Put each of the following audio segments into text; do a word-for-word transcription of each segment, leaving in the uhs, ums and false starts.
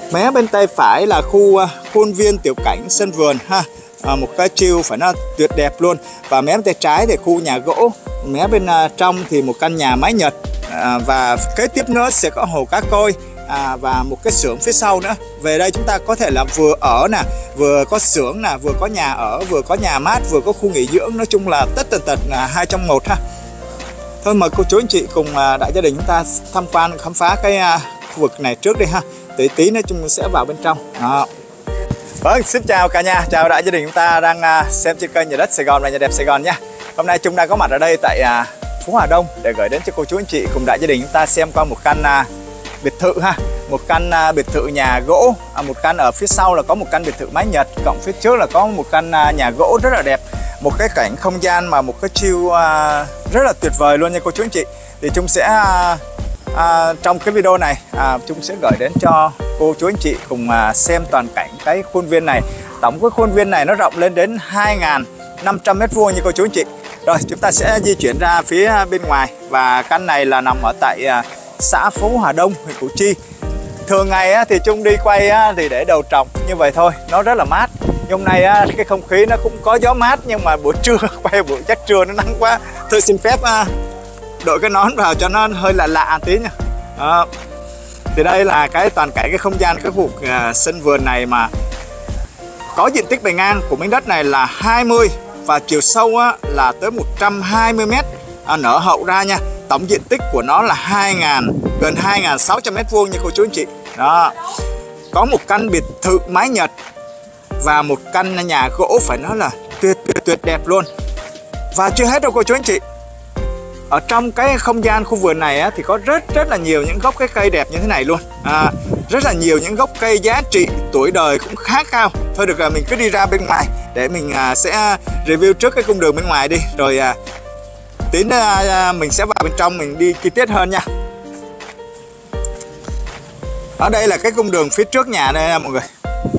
Mé bên tay phải là khu uh, khuôn viên tiểu cảnh sân vườn ha. À, một cái chiêu phải nó tuyệt đẹp luôn. Và mé bên tay trái thì khu nhà gỗ. Mé bên uh, trong thì một căn nhà mái Nhật. À, và kế tiếp nữa sẽ có hồ cá koi. À, và một cái xưởng phía sau nữa. Về đây chúng ta có thể là vừa ở nè, vừa có xưởng nè, vừa có nhà ở, vừa có nhà mát, vừa có khu nghỉ dưỡng. Nói chung là tất tần tật là hai trong một ha. Thôi mời cô chú anh chị cùng uh, đại gia đình chúng ta tham quan khám phá cái uh, khu vực này trước đi ha. Tí tí nữa chúng sẽ vào bên trong. Đó. Vâng, xin chào cả nhà, chào đại gia đình chúng ta đang uh, xem trên kênh Nhà Đất Sài Gòn và Nhà Đẹp Sài Gòn nha. Hôm nay chúng ta có mặt ở đây tại uh, Phú Hòa Đông để gửi đến cho cô chú anh chị cùng đại gia đình chúng ta xem qua một căn uh, biệt thự ha. Một căn uh, biệt thự nhà gỗ, à, một căn ở phía sau là có một căn biệt thự mái Nhật, cộng phía trước là có một căn uh, nhà gỗ rất là đẹp. Một cái cảnh không gian mà một cái chill uh, rất là tuyệt vời luôn nha cô chú anh chị. Thì chúng sẽ uh, uh, trong cái video này uh, chúng sẽ gửi đến cho cô chú anh chị cùng uh, xem toàn cảnh cái khuôn viên này. Tổng cái khuôn viên này nó rộng lên đến hai nghìn năm trăm mét vuông nha cô chú anh chị. Rồi chúng ta sẽ di chuyển ra phía bên ngoài. Và căn này là nằm ở tại uh, xã Phú Hòa Đông, huyện Củ Chi. Thường ngày á, thì Trung đi quay á, thì để đầu trọc như vậy thôi, nó rất là mát. Hôm nay á, cái không khí nó cũng có gió mát, nhưng mà buổi trưa quay buổi chắc trưa nó nắng quá. Tôi xin phép á, đội cái nón vào cho nó hơi lạ lạ tí nha. Đó. Thì đây là cái toàn cảnh cái không gian cái khu vực uh, sân vườn này mà có diện tích bề ngang của miếng đất này là hai mươi và chiều sâu á, là tới một trăm hai mươi mét à, nở hậu ra nha. Tổng diện tích của nó là hai nghìn, gần hai nghìn sáu trăm mét vuông nha cô chú anh chị. Đó. Có một căn biệt thự mái Nhật và một căn nhà gỗ phải nói là tuyệt tuyệt tuyệt đẹp luôn. Và chưa hết đâu cô chú anh chị. Ở trong cái không gian khu vườn này á, thì có rất rất là nhiều những gốc cái cây đẹp như thế này luôn. À, rất là nhiều những gốc cây giá trị tuổi đời cũng khá cao. Thôi được rồi, mình cứ đi ra bên ngoài để mình à, sẽ review trước cái cung đường bên ngoài đi. Rồi à, tí nữa à, mình sẽ vào bên trong mình đi chi tiết hơn nha. Ở đây là cái cung đường phía trước nhà đây nha mọi người.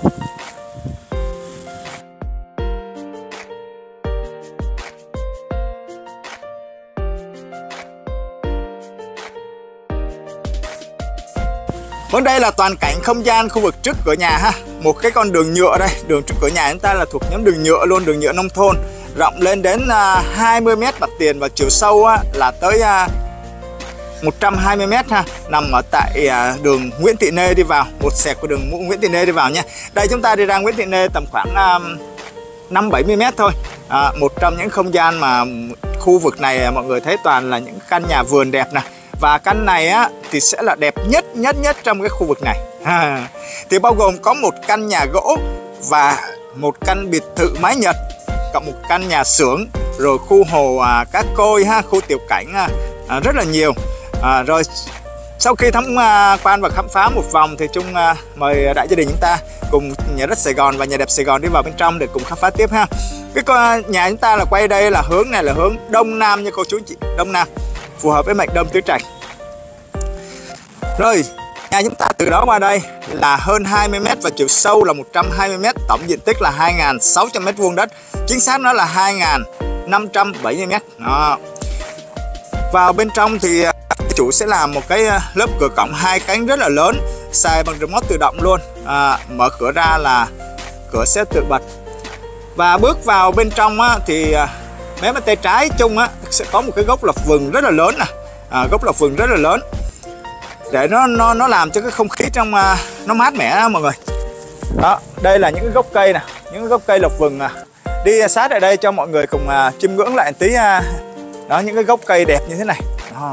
Vâng, đây là toàn cảnh không gian khu vực trước cửa nhà ha. Một cái con đường nhựa đây, đường trước cửa nhà chúng ta là thuộc nhóm đường nhựa luôn, đường nhựa nông thôn. Rộng lên đến uh, hai mươi mét mặt tiền và chiều sâu uh, là tới uh, một trăm hai mươi mét ha. Nằm ở tại uh, đường Nguyễn Thị Nê đi vào, một xẹt của đường Nguyễn Thị Nê đi vào nha. Đây chúng ta đi ra Nguyễn Thị Nê tầm khoảng uh, năm bảy mươi mét thôi. uh, Một trong những không gian mà khu vực này mọi người thấy toàn là những căn nhà vườn đẹp nè. Và căn này á, thì sẽ là đẹp nhất nhất nhất trong cái khu vực này à, thì bao gồm có một căn nhà gỗ và một căn biệt thự mái Nhật, cộng một căn nhà xưởng, rồi khu hồ à, cá koi ha, khu tiểu cảnh à, à, rất là nhiều à, rồi sau khi tham à, quan và khám phá một vòng thì Trung à, mời đại gia đình chúng ta cùng Nhà Đất Sài Gòn và Nhà Đẹp Sài Gòn đi vào bên trong để cùng khám phá tiếp ha. Cái con nhà chúng ta là quay đây là hướng này là hướng đông nam nha cô chú chị, đông nam, phù hợp với mệnh Đông Tứ Trạch. Rồi, nhà chúng ta từ đó qua đây là hơn hai mươi mét và chiều sâu là một trăm hai mươi mét, tổng diện tích là hai nghìn sáu trăm mét vuông đất. Chính xác nó là hai nghìn năm trăm bảy mươi mét. Đó. Vào bên trong thì chủ sẽ làm một cái lớp cửa cổng hai cánh rất là lớn, xài bằng remote tự động luôn. À, mở cửa ra là cửa sẽ tự bật. Và bước vào bên trong á, thì mé bên tay trái chung á, sẽ có một cái gốc lộc vừng rất là lớn nè. À, gốc lộc vừng rất là lớn để nó nó nó làm cho cái không khí trong uh, nó mát mẻ đó, mọi người. Đó, đây là những cái gốc cây nè, những cái gốc cây lộc vừng à. Đi uh, sát ở đây cho mọi người cùng uh, chiêm ngưỡng lại một tí uh, đó, những cái gốc cây đẹp như thế này. Đó.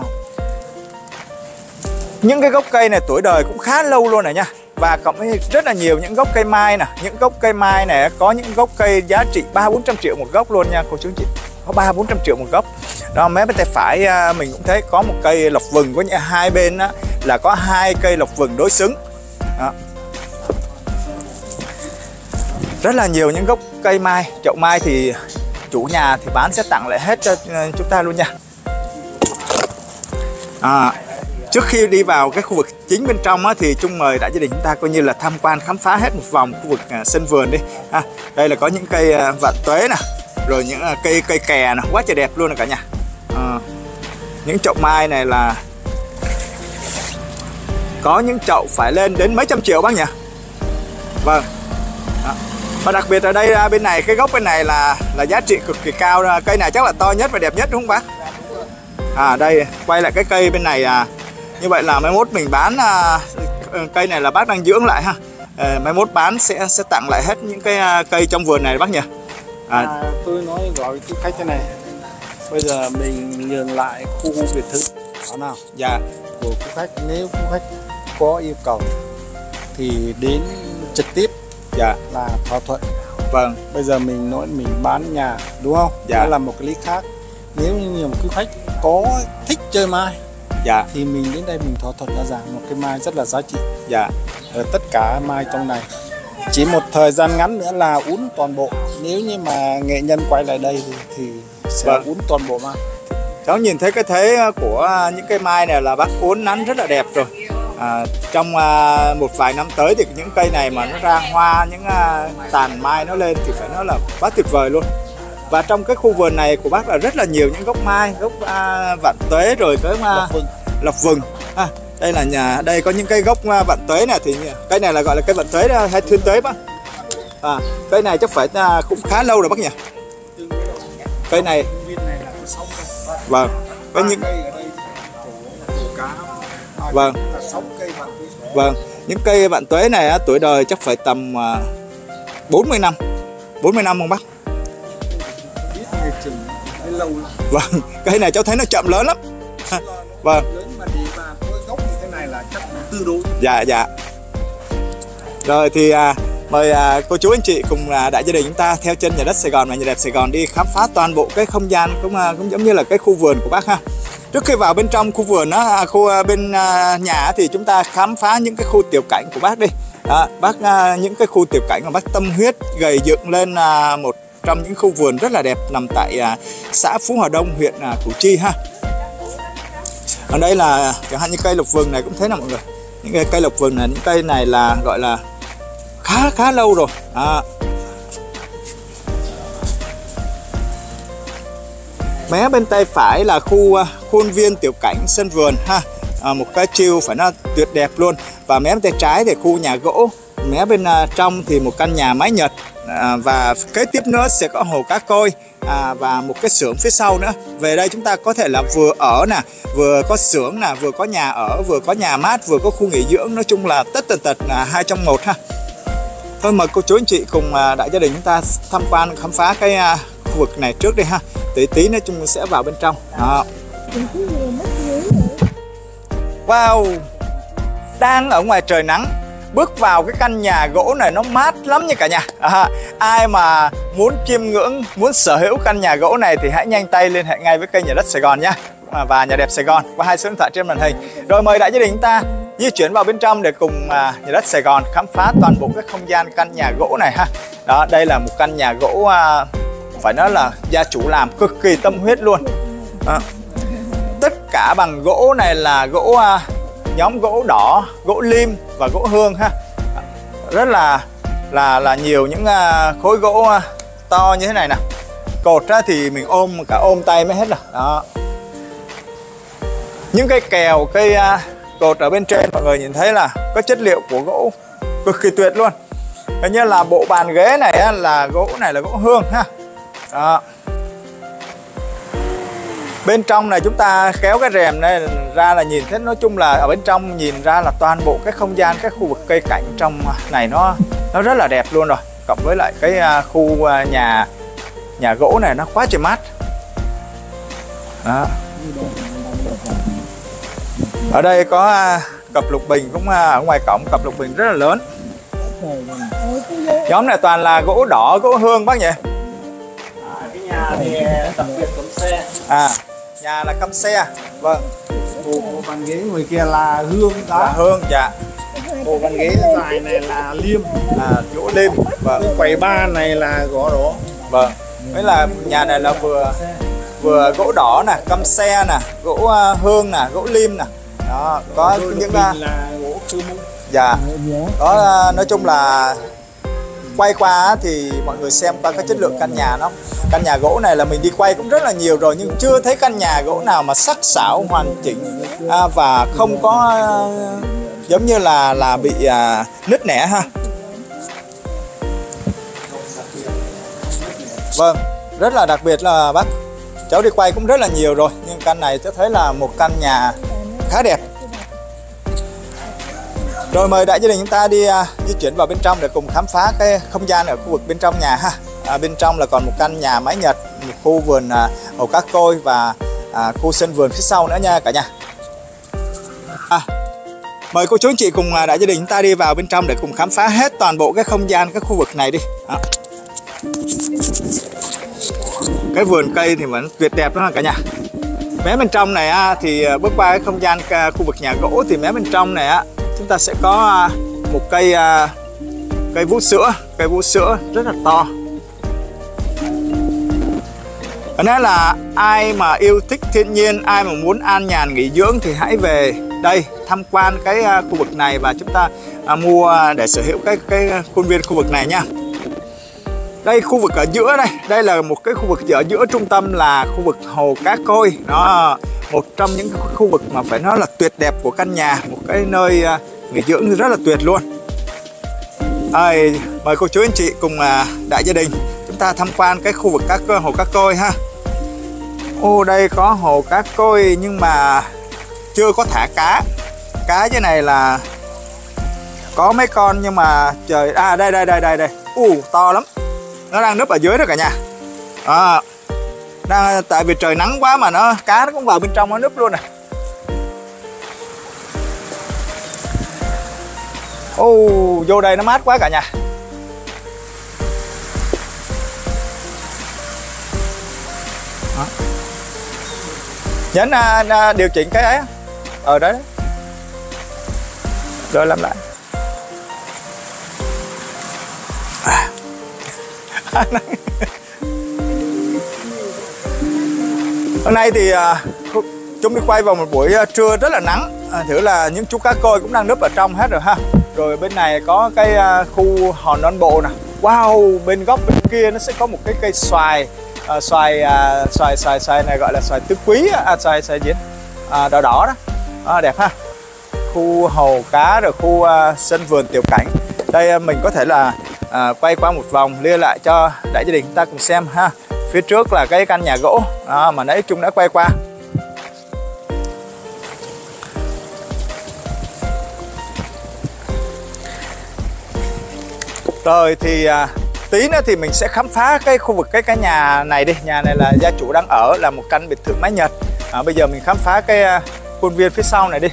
Những cái gốc cây này tuổi đời cũng khá lâu luôn rồi nha. Và cộng với rất là nhiều những gốc cây mai nè, những gốc cây mai này có những gốc cây giá trị ba bốn trăm triệu một gốc luôn nha cô chú chị. Có ba bốn trăm triệu một gốc. Đó, mé bên tay phải mình cũng thấy có một cây lộc vừng, có những hai bên đó, là có hai cây lộc vừng đối xứng. Đó. Rất là nhiều những gốc cây mai, chậu mai thì chủ nhà thì bán sẽ tặng lại hết cho chúng ta luôn nha. À, trước khi đi vào cái khu vực chính bên trong á, thì Trung mời đại gia đình chúng ta coi như là tham quan khám phá hết một vòng khu vực uh, sân vườn đi. À, đây là có những cây uh, vạn tuế nè, rồi những uh, cây cây kè nè, quá trời đẹp luôn nè cả nhà. À, những chậu mai này là có những chậu phải lên đến mấy trăm triệu bác nhỉ? Vâng. Đó. Và đặc biệt ở đây bên này, cái gốc bên này là là giá trị cực kỳ cao. Cây này chắc là to nhất và đẹp nhất đúng không bác? À đây, quay lại cái cây bên này à. Như vậy là mai mốt mình bán à, cây này là bác đang dưỡng lại ha. À, mai mốt bán sẽ sẽ tặng lại hết những cái à, cây trong vườn này bác nhỉ? À, à, tôi nói gọi cái khách thế này. Bây giờ mình nhường lại khu biệt thự đó nào? Dạ. Của khách khách, nếu khách có yêu cầu thì đến trực tiếp. Dạ. Là thỏa thuận. Vâng. Bây giờ mình nói mình bán nhà đúng không? Dạ. Đó là một cái lý khác. Nếu như một khách có thích chơi mai, dạ, thì mình đến đây mình thỏa thuận ra rằng một cái mai rất là giá trị. Dạ. Ở tất cả mai trong này chỉ một thời gian ngắn nữa là uốn toàn bộ. Nếu như mà nghệ nhân quay lại đây thì, thì sẽ vâng, uốn toàn bộ mai. Cháu nhìn thấy cái thế của những cây mai này là bác uốn nắn rất là đẹp rồi. À, trong à, một vài năm tới thì những cây này mà nó ra hoa, những à, tàn mai nó lên thì phải nói là quá tuyệt vời luôn. Và trong cái khu vườn này của bác là rất là nhiều những gốc mai, gốc à, vạn tuế rồi cái à, lộc vừng. Lộc vừng. À, đây là nhà, đây có những cây gốc à, vạn tuế này thì cây này là gọi là cây vạn tuế hay thuyên tuế bác? À, cây này chắc phải à, cũng khá lâu rồi bác nhỉ? Cây này. Vâng. Có những Vâng. Vâng, những cây vạn tuế này á, tuổi đời chắc phải tầm uh, bốn mươi năm. bốn mươi năm không bác? Vâng, cây này cháu thấy nó chậm lớn lắm. Vâng. Dạ dạ. Rồi thì à, mời à, cô chú anh chị cùng à, đại gia đình chúng ta theo chân Nhà đất Sài Gòn và Nhà đẹp Sài Gòn đi khám phá toàn bộ cái không gian cũng à, cũng giống như là cái khu vườn của bác ha. Trước khi vào bên trong khu vườn đó, khu bên nhà thì chúng ta khám phá những cái khu tiểu cảnh của bác đi. Đó, bác những cái khu tiểu cảnh mà bác tâm huyết gầy dựng lên một trong những khu vườn rất là đẹp nằm tại xã Phú Hòa Đông, huyện Củ Chi ha. Ở đây là chẳng hạn như cây lộc vừng này cũng thế nào mọi người. Những cái cây lộc vừng này, những cây này là gọi là khá khá lâu rồi. À. Mé bên tay phải là khu khuôn viên tiểu cảnh sân vườn ha, à, một cái chiêu phải nói tuyệt đẹp luôn. Và mé bên tay trái thì khu nhà gỗ, mé bên uh, trong thì một căn nhà mái Nhật, à, và kế tiếp nữa sẽ có hồ cá koi à, và một cái xưởng phía sau nữa. Về đây chúng ta có thể là vừa ở nè, vừa có xưởng nè, vừa có nhà ở, vừa có nhà mát, vừa có khu nghỉ dưỡng, nói chung là tất tần tật là hai trong một ha. Thôi mời cô chú anh chị cùng uh, đại gia đình chúng ta tham quan khám phá cái uh, khu vực này trước đi ha. Tí tí nói chung sẽ vào bên trong. Đó. Wow, đang ở ngoài trời nắng, bước vào cái căn nhà gỗ này nó mát lắm nha cả nhà. À, ai mà muốn chiêm ngưỡng, muốn sở hữu căn nhà gỗ này thì hãy nhanh tay liên hệ ngay với kênh Nhà đất Sài Gòn nha, à, và Nhà đẹp Sài Gòn qua hai số điện thoại trên màn hình. Rồi mời đại gia đình chúng ta di chuyển vào bên trong để cùng à, Nhà đất Sài Gòn khám phá toàn bộ cái không gian căn nhà gỗ này ha. Đó, đây là một căn nhà gỗ à, phải nói là gia chủ làm cực kỳ tâm huyết luôn. À, tất cả bằng gỗ này là gỗ à, nhóm gỗ đỏ, gỗ lim và gỗ hương ha. Rất là là là nhiều những à, khối gỗ à, to như thế này nè. Cột ra thì mình ôm cả ôm tay mới hết rồi. Đó. Những cây kèo, cây à, cột ở bên trên mọi người nhìn thấy là có chất liệu của gỗ cực kỳ tuyệt luôn. Hình như là bộ bàn ghế này á, là gỗ này là gỗ hương ha. Đó. Bên trong này chúng ta kéo cái rèm này ra là nhìn thấy, nói chung là ở bên trong nhìn ra là toàn bộ cái không gian, cái khu vực cây cảnh trong này nó nó rất là đẹp luôn rồi. Cộng với lại cái khu nhà nhà gỗ này nó quá trời mát. Đó. Ở đây có cặp lục bình cũng ở ngoài cổng, cặp lục bình rất là lớn. Nhóm này toàn là gỗ đỏ, gỗ hương bác nhỉ? Cái nhà thì đặc biệt cắm xe. À, nhà là cắm xe. Vâng. Bộ bàn ghế ngoài kia là hương đó. Là hương, dạ. Bộ bàn ghế dài này là liêm, là gỗ lim. Vâng. Quầy ba này là gỗ đỏ. Vâng. Đấy là nhà này là vừa vừa gỗ đỏ nè, căm xe nè, gỗ uh, hương nè, gỗ lim nè. Đó, có Rồi những là gỗ thư mung. Dạ. Đó, uh, nói chung là quay qua thì mọi người xem qua cái chất lượng căn nhà nó. Căn nhà gỗ này là mình đi quay cũng rất là nhiều rồi, nhưng chưa thấy căn nhà gỗ nào mà sắc sảo hoàn chỉnh à, và không có à, giống như là là bị à, nứt nẻ ha. Vâng, rất là đặc biệt là bác. Cháu đi quay cũng rất là nhiều rồi, nhưng căn này tôi thấy là một căn nhà khá đẹp. Rồi mời đại gia đình chúng ta đi uh, di chuyển vào bên trong để cùng khám phá cái không gian ở khu vực bên trong nhà ha. À, bên trong là còn một căn nhà mái Nhật, một khu vườn uh, hồ cá koi và uh, khu sân vườn phía sau nữa nha cả nhà. À, mời cô chú anh chị cùng uh, đại gia đình chúng ta đi vào bên trong để cùng khám phá hết toàn bộ cái không gian cái khu vực này đi. Đó. Cái vườn cây thì vẫn tuyệt đẹp đó cả nhà. Mé bên trong này á, thì bước qua cái không gian khu vực nhà gỗ thì mé bên trong này á, chúng ta sẽ có một cây cây vú sữa, cây vú sữa rất là to. Nói là ai mà yêu thích thiên nhiên, ai mà muốn an nhàn nghỉ dưỡng thì hãy về đây tham quan cái khu vực này và chúng ta mua để sở hữu cái cái khuôn viên khu vực này nha. Đây khu vực ở giữa đây, đây là một cái khu vực ở giữa trung tâm là khu vực hồ cá koi. Nó một trong những khu vực mà phải nói là tuyệt đẹp của căn nhà, một cái nơi nghỉ dưỡng rất là tuyệt luôn. À, mời cô chú anh chị cùng đại gia đình chúng ta tham quan cái khu vực cá hồ cá koi ha. Ô đây có hồ cá koi nhưng mà chưa có thả cá. Cá dưới này là có mấy con nhưng mà trời à đây đây đây đây đây. U to lắm. Nó đang núp ở dưới đó cả nhà. À, đang tại vì trời nắng quá mà nó cá nó cũng vào bên trong nó núp luôn này. Ô vô đây nó mát quá cả nhà. Đó. Nhấn uh, điều chỉnh cái ấy ở đấy rồi làm lại. À. Hôm nay thì uh, chúng đi quay vào một buổi uh, trưa rất là nắng. À, thử là những chú cá koi cũng đang núp ở trong hết rồi ha. Rồi bên này có cái uh, khu hòn non bộ nè. Wow, bên góc bên kia nó sẽ có một cái cây xoài. Uh, xoài, uh, xoài xoài xoài này gọi là xoài tứ quý, à, xoài xoài gì à, đỏ đỏ đó. À, đẹp ha. Khu hồ cá rồi khu uh, sân vườn tiểu cảnh. Đây uh, mình có thể là À, quay qua một vòng lia lại cho đại gia đình chúng ta cùng xem ha. Phía trước là cái căn nhà gỗ à, mà nãy Trung đã quay qua. Rồi thì à, tí nữa thì mình sẽ khám phá cái khu vực cái cái nhà này đi. Nhà này là gia chủ đang ở, là một căn biệt thự mái Nhật. à, Bây giờ mình khám phá cái à, khuôn viên phía sau này đi.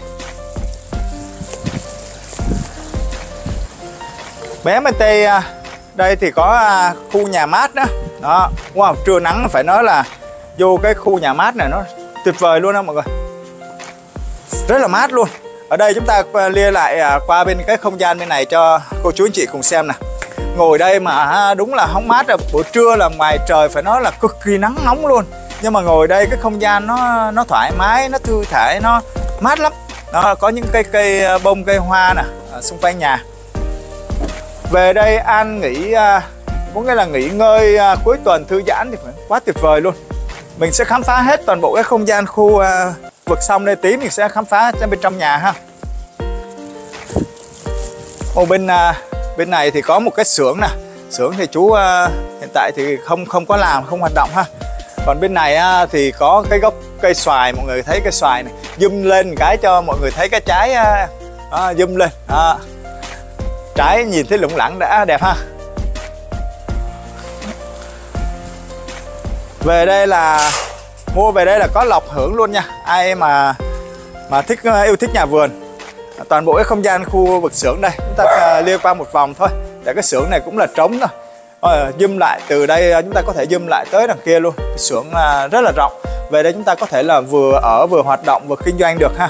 Bé bên tây đây thì có khu nhà mát đó. Đó, wow, trưa nắng phải nói là vô cái khu nhà mát này nó tuyệt vời luôn đó mọi người. Rất là mát luôn. Ở đây chúng ta lia lại qua bên cái không gian bên này cho cô chú anh chị cùng xem nè. Ngồi đây mà đúng là hóng mát rồi. Buổi trưa là ngoài trời phải nói là cực kỳ nắng nóng luôn. Nhưng mà ngồi đây cái không gian nó nó thoải mái, nó thư thái, nó mát lắm. Nó có những cây cây bông, cây hoa nè xung quanh nhà. Về đây an nghỉ, có nghĩa là nghỉ ngơi cuối tuần thư giãn thì phải quá tuyệt vời luôn. Mình sẽ khám phá hết toàn bộ cái không gian khu vực xong đây, tí mình sẽ khám phá bên trong nhà ha. Ô, bên bên này thì có một cái xưởng nè. Xưởng thì chú hiện tại thì không không có làm, không hoạt động ha. Còn bên này thì có cái gốc cây xoài, mọi người thấy cái xoài này. Zoom lên cái cho mọi người thấy cái trái à, zoom lên. À. Trái nhìn thấy lủng lẳng đã đẹp ha. Về đây là mua về đây là có lộc hưởng luôn nha. Ai mà mà thích yêu thích nhà vườn. Toàn bộ cái không gian khu vực xưởng đây chúng ta lia qua một vòng thôi. Để cái xưởng này cũng là trống thôi. Rồi, zoom lại từ đây chúng ta có thể zoom lại tới đằng kia luôn. Cái xưởng rất là rộng. Về đây chúng ta có thể là vừa ở vừa hoạt động vừa kinh doanh được ha.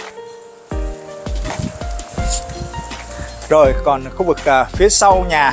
Rồi còn khu vực uh, phía sau nhà.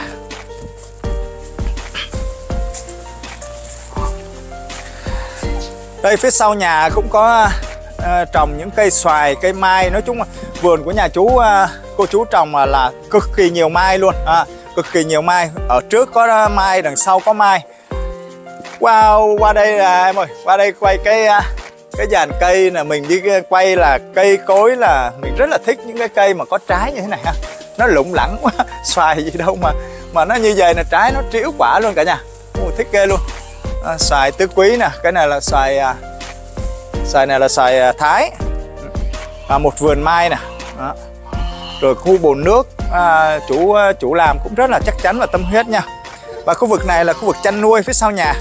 Đây phía sau nhà cũng có uh, trồng những cây xoài, cây mai. Nói chung là vườn của nhà chú, uh, cô chú trồng uh, là cực kỳ nhiều mai luôn. À, cực kỳ nhiều mai. Ở trước có uh, mai, đằng sau có mai. Wow, qua đây là em ơi, qua đây quay cái uh, cái dàn cây là mình đi quay là cây cối, là mình rất là thích những cái cây mà có trái như thế này ha. Nó lủng lẳng quá, xoài gì đâu mà mà nó như vậy là trái nó trĩu quả luôn cả nhà. Ồ, thích ghê luôn. À, xoài tứ quý nè, cái này là xoài à, xoài này là xoài à, Thái. À, một vườn mai nè. Đó. Rồi khu bồn nước, à, chủ chủ làm cũng rất là chắc chắn và tâm huyết nha. Và khu vực này là khu vực chăn nuôi phía sau nhà.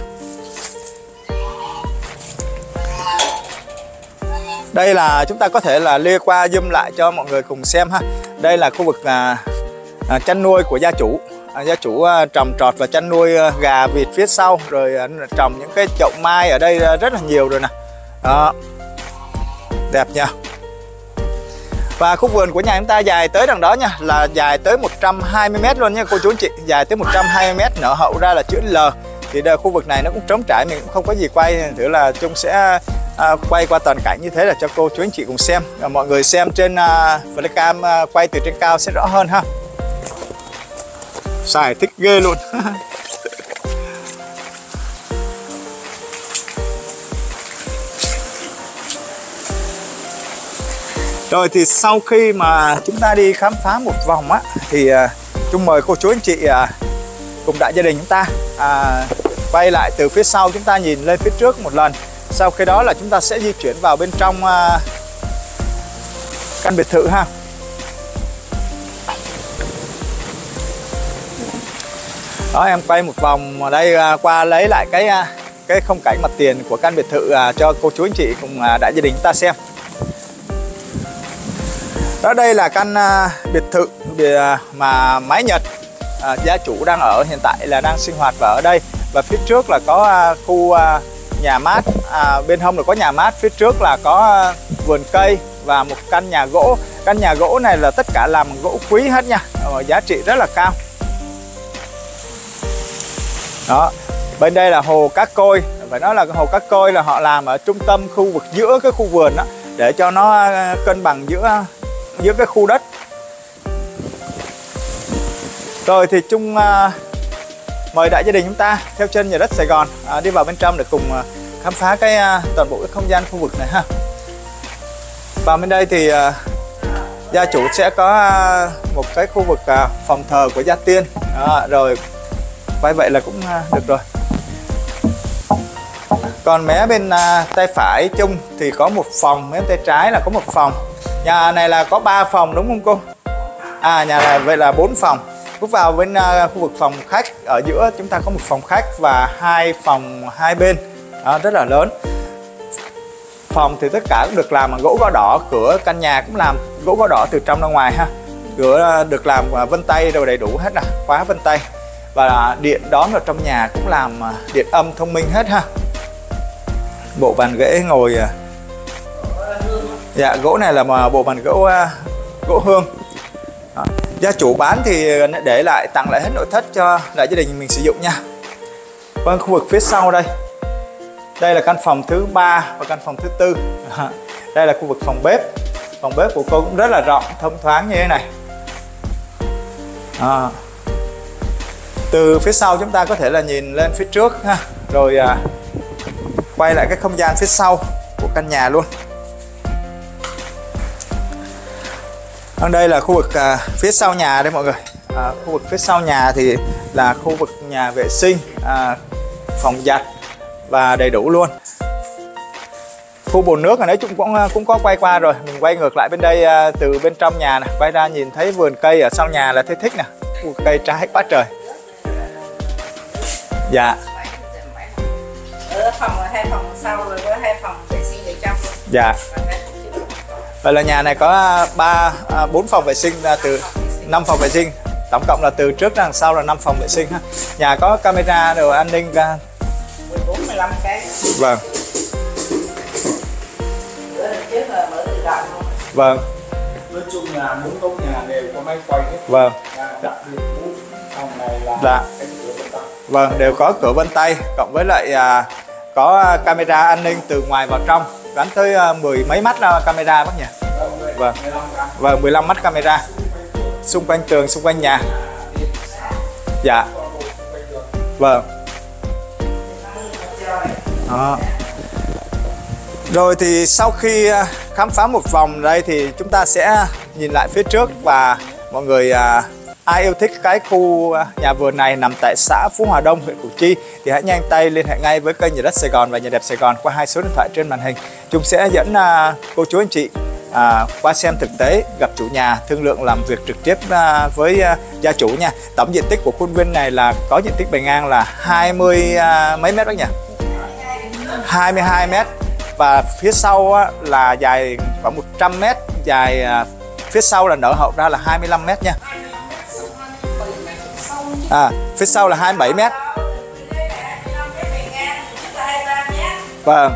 Đây là chúng ta có thể là lê qua zoom lại cho mọi người cùng xem ha. Đây là khu vực à, à, chăn nuôi của gia chủ. À, gia chủ à, trồng trọt và chăn nuôi à, gà vịt phía sau, rồi à, trồng những cái chậu mai ở đây à, rất là nhiều rồi nè. Đó. Đẹp nha. Và khu vườn của nhà chúng ta dài tới đằng đó nha, là dài tới một trăm hai mươi mét luôn nha cô chú anh chị, dài tới một trăm hai mươi mét, nở hậu ra là chữ L. Thì đây, khu vực này nó cũng trống trải, mình cũng không có gì quay, thử là Trung sẽ à, quay qua toàn cảnh như thế là cho cô chú anh chị cùng xem. À, mọi người xem trên à, flycam à, quay từ trên cao sẽ rõ hơn ha. Xài thích ghê luôn. Rồi thì sau khi mà chúng ta đi khám phá một vòng á, thì uh, Trung mời cô chú anh chị uh, cùng đại gia đình chúng ta uh, quay lại từ phía sau, chúng ta nhìn lên phía trước một lần. Sau khi đó là chúng ta sẽ di chuyển vào bên trong uh, căn biệt thự ha. Đó, em quay một vòng ở đây uh, qua lấy lại cái uh, cái không cảnh mặt tiền của căn biệt thự uh, cho cô chú anh chị cùng uh, đại gia đình chúng ta xem. Đó, đây là căn uh, biệt thự uh, mà mái Nhật uh, gia chủ đang ở hiện tại, là đang sinh hoạt và ở đây. Và phía trước là có uh, khu uh, nhà mát, uh, bên hông là có nhà mát, phía trước là có uh, vườn cây và một căn nhà gỗ. Căn nhà gỗ này là tất cả làm gỗ quý hết nha, uh, giá trị rất là cao. Đó, bên đây là hồ Cá Côi, phải nói là cái hồ Cá Côi là họ làm ở trung tâm khu vực giữa cái khu vườn đó, để cho nó uh, cân bằng giữa giữa cái khu đất. Rồi thì Trung uh, mời đại gia đình chúng ta theo chân nhà đất Sài Gòn uh, đi vào bên trong để cùng uh, khám phá cái uh, toàn bộ cái không gian khu vực này ha. Và bên đây thì uh, gia chủ sẽ có uh, một cái khu vực uh, phòng thờ của gia tiên. uh, Rồi quay vậy là cũng uh, được rồi. Còn mé bên uh, tay phải Trung thì có một phòng, mé tay trái là có một phòng. Nhà này là có ba phòng đúng không cô? À, nhà này vậy là bốn phòng. Bước vào bên uh, khu vực phòng khách, ở giữa chúng ta có một phòng khách và hai phòng hai bên. Đó, rất là lớn. Phòng thì tất cả cũng được làm bằng gỗ gõ đỏ, cửa căn nhà cũng làm gỗ gõ đỏ từ trong ra ngoài ha. Cửa uh, được làm uh, vân tay rồi đầy đủ hết nè, khóa vân tay. Và uh, điện đón vào trong nhà cũng làm uh, điện âm thông minh hết ha. Bộ bàn ghế ngồi uh, dạ, gỗ này là mà bộ bàn gỗ uh, gỗ hương. Đó. Gia chủ bán thì để lại, tặng lại hết nội thất cho đại gia đình mình sử dụng nha. Vâng, khu vực phía sau đây, đây là căn phòng thứ ba và căn phòng thứ tư. Đây là khu vực phòng bếp. Phòng bếp của cô cũng rất là rộng, thông thoáng như thế này. À. Từ phía sau chúng ta có thể là nhìn lên phía trước ha, rồi uh, quay lại cái không gian phía sau của căn nhà luôn. Ở đây là khu vực à, phía sau nhà đây mọi người. À, khu vực phía sau nhà thì là khu vực nhà vệ sinh, à, phòng giặt và đầy đủ luôn. Khu bồn nước ở đấy chúng cũng cũng có quay qua rồi. Mình quay ngược lại bên đây à, từ bên trong nhà này, quay ra nhìn thấy vườn cây ở sau nhà là thấy thích nè. Khu cây trái quá trời. Dạ. Ở phòng là hai phòng sau rồi có hai phòng vệ sinh ở trong luôn. Dạ. Vậy là nhà này có ba bốn phòng vệ sinh, từ năm phòng vệ sinh, tổng cộng là từ trước đằng sau là năm phòng vệ sinh ha. Nhà có camera đồ an ninh mười bốn mười lăm cái. Vâng. Bữa lần trước là mở tự động luôn. Vâng. Nói chung là bốn góc nhà đều có máy quay hết. Vâng. Phòng này là dạ. cái cửa vân tay. Vâng, đều có cửa vân tay, cộng với lại à, có camera an ninh từ ngoài vào trong, gắn tới à, mười mấy mắt camera bác nhỉ? Vâng. Vâng, mười lăm mắt camera xung quanh tường, xung quanh nhà. Dạ. Vâng. Đó. Rồi thì sau khi khám phá một vòng đây thì chúng ta sẽ nhìn lại phía trước và mọi người ai yêu thích cái khu nhà vườn này nằm tại xã Phú Hòa Đông, huyện Củ Chi thì hãy nhanh tay liên hệ ngay với kênh Nhà đất Sài Gòn và Nhà đẹp Sài Gòn qua hai số điện thoại trên màn hình. Chúng sẽ dẫn uh, cô chú anh chị À, qua xem thực tế, gặp chủ nhà, thương lượng làm việc trực tiếp à, với à, gia chủ nha. Tổng diện tích của khuôn viên này là có diện tích bề ngang là hai mươi à, mấy mét bác nhỉ? hai mươi hai mét. Và phía sau á, là dài khoảng một trăm mét, dài à, phía sau là nở hậu ra là hai mươi lăm mét nha. À, phía sau là hai mươi bảy mét. Vâng.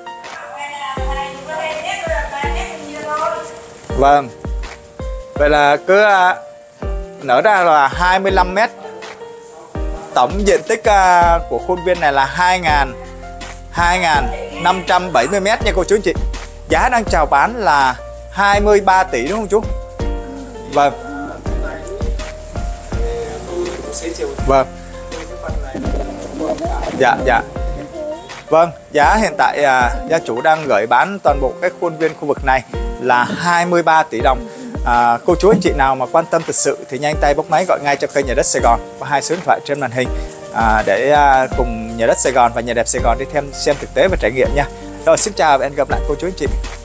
Vâng. Vậy là cứ uh, nở ra là hai mươi lăm mét. Tổng diện tích uh, của khuôn viên này là hai nghìn năm trăm bảy mươi mét nha cô chú anh chị. Giá đang chào bán là hai mươi ba tỷ đúng không chú? Vâng. Vâng. Dạ dạ. Vâng, giá hiện tại uh, gia chủ đang gửi bán toàn bộ cái khuôn viên khu vực này là hai mươi ba tỷ đồng. À, cô chú anh chị nào mà quan tâm thực sự thì nhanh tay bốc máy gọi ngay cho kênh Nhà đất Sài Gòn qua hai số điện thoại trên màn hình à, để à, cùng Nhà đất Sài Gòn và Nhà đẹp Sài Gòn đi thêm xem thực tế và trải nghiệm nha. Rồi, xin chào và hẹn gặp lại cô chú anh chị.